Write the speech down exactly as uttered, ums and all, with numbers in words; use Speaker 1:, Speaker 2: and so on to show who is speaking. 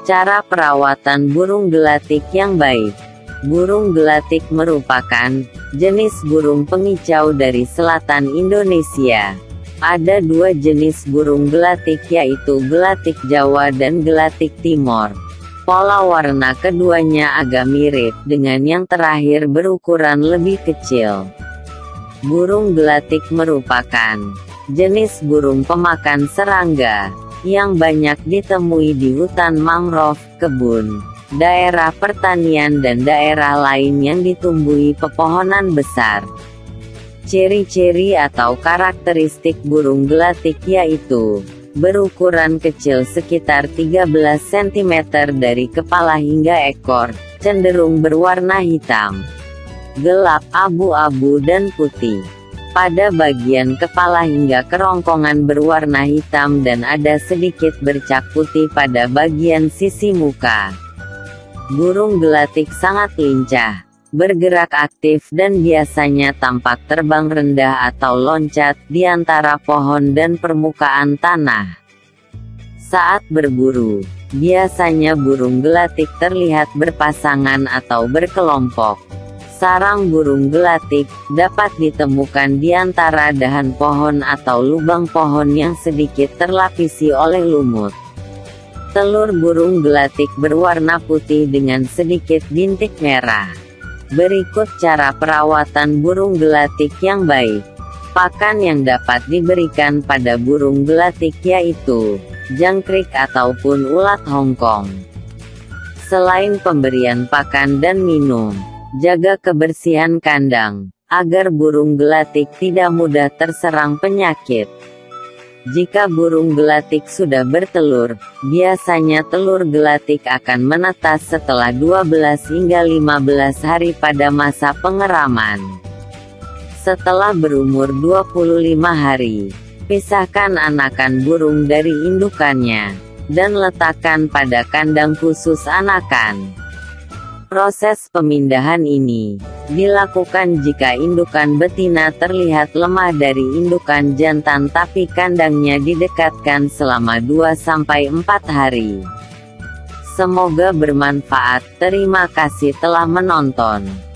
Speaker 1: Cara perawatan burung gelatik yang baik. Burung gelatik merupakan jenis burung pengicau dari selatan Indonesia. Ada dua jenis burung gelatik, yaitu gelatik Jawa dan gelatik Timor. Pola warna keduanya agak mirip, dengan yang terakhir berukuran lebih kecil. Burung gelatik merupakan jenis burung pemakan serangga, yang banyak ditemui di hutan mangrove, kebun, daerah pertanian dan daerah lain yang ditumbuhi pepohonan besar. Ciri-ciri atau karakteristik burung gelatik yaitu berukuran kecil sekitar tiga belas sentimeter dari kepala hingga ekor, cenderung berwarna hitam, gelap, abu-abu dan putih. Pada bagian kepala hingga kerongkongan berwarna hitam dan ada sedikit bercak putih pada bagian sisi muka. Burung gelatik sangat lincah, bergerak aktif dan biasanya tampak terbang rendah atau loncat di antara pohon dan permukaan tanah. Saat berburu, biasanya burung gelatik terlihat berpasangan atau berkelompok. Sarang burung gelatik dapat ditemukan di antara dahan pohon atau lubang pohon yang sedikit terlapisi oleh lumut. Telur burung gelatik berwarna putih dengan sedikit bintik merah. Berikut cara perawatan burung gelatik yang baik. Pakan yang dapat diberikan pada burung gelatik yaitu jangkrik ataupun ulat Hongkong. Selain pemberian pakan dan minum, jaga kebersihan kandang, agar burung gelatik tidak mudah terserang penyakit. Jika burung gelatik sudah bertelur, biasanya telur gelatik akan menetas setelah dua belas hingga lima belas hari pada masa pengeraman. Setelah berumur dua puluh lima hari, pisahkan anakan burung dari indukannya, dan letakkan pada kandang khusus anakan. Proses pemindahan ini dilakukan jika indukan betina terlihat lemah dari indukan jantan tapi kandangnya didekatkan selama dua sampai empat hari. Semoga bermanfaat. Terima kasih telah menonton.